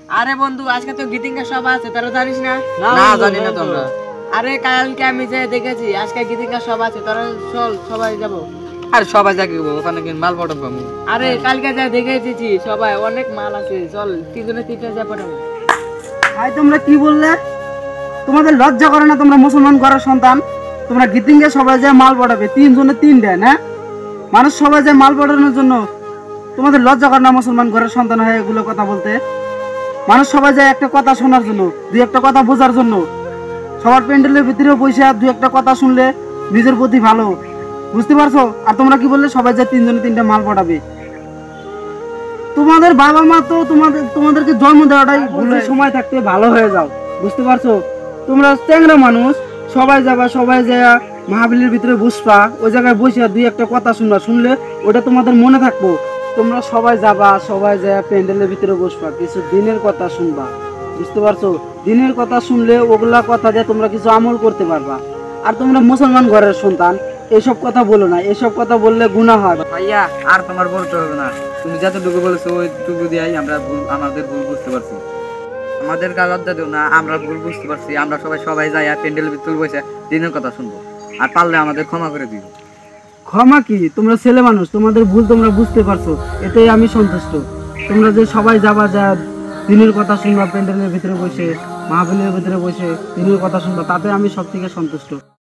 আরে বন্ধু আজকে তো গীতিঙ্গা সভা আছে, তোরা জানিস না? না জানি না তোমরা। আরে কালকে আমি যে দেখেছি আজকে গীতিঙ্গা সভা আছে, তোরা চল সবাই যাব। আর সবাই যাকে ওখানে কি মাল পটাবো? আরে কালকে যা দেখেছি সবাই অনেক মাল আছে, চল তিনজনে তিনটা যা পটাবো। ভাই তোমরা কি বললে? তোমাদের লজ্জা করে না? তোমরা মুসলমান ঘরের সন্তান, তোমরা গীতিঙ্গে সবাই যায় মাল পটাবে, তিনজনে তিনটা না? মানুষ সবাই যায় মাল পটানোর জন্য, তোমাদের লজ্জা করে না মুসলমান ঘরের সন্তান হয়ে এগুলো কথা বলতে? মানুষ সবাই যায় একটা কথা শোনার জন্য, দুই একটা কথা বোঝার জন্য। সবার প্যান্ডেলের ভিতরে বসে দুই একটা কথা শুনলে নিজের প্রতি ভালো, বুঝতে পারছো? আর তোমরা কি বললে সবাই যায় তিনজনে তিনটা মাল পটাবে? তোমাদের বাবা মা তো তোমাদেরকে জন্ম দেওয়াটাই ভুলে সময় থাকতে ভালো হয়ে যাও, বুঝতে পারছো? তোমরা চ্যাংরা মানুষ, সবাই যাবা, সবাই যায় মাহফিলের ভিতরে বসবা, ওই জায়গায় বসে দুই একটা কথা শুনবা, শুনলে ওটা তোমাদের মনে থাকবো। তোমরা সবাই যাবা, সবাই যায় প্যান্ডেলের ভিতরে বসবা, কিছু দিনের কথা শুনবা, বুঝতে পারছো? দিনের কথা শুনলে ওগুলা কথা দিয়ে তোমরা কিছু আমল করতে পারবা। আর তোমরা মুসলমান ঘরের সন্তান, এইসব কথা বলো না, এইসব কথা বললে গুনাহ হয়। ভাইয়া আর তোমার বলতে হবে না, তুমি যতটুকু বলেছো ওইটুকু দিয়েই আমরা আমাদের ভুল বুঝতে পারছি। আমাদের লজ্জা দিও না, আমরা ভুল বুঝতে পারছি। আমরা সবাই যাই আর প্যান্ডেলের ভিতরে বসে দিনের কথা শুনবো, আর পারলে আমাদের ক্ষমা করে দিও। ক্ষমা কি? তোমরা ছেলে মানুষ, তোমাদের ভুল তোমরা বুঝতে পারছো, এতেই আমি সন্তুষ্ট। তোমরা যে সবাই যাবা, যা দিনের কথা শুনবা, প্যান্ডেলের ভিতরে বসে, মাহফিলের ভিতরে বসে দিনের কথা শুনবা, তাতে আমি সব থেকে সন্তুষ্ট।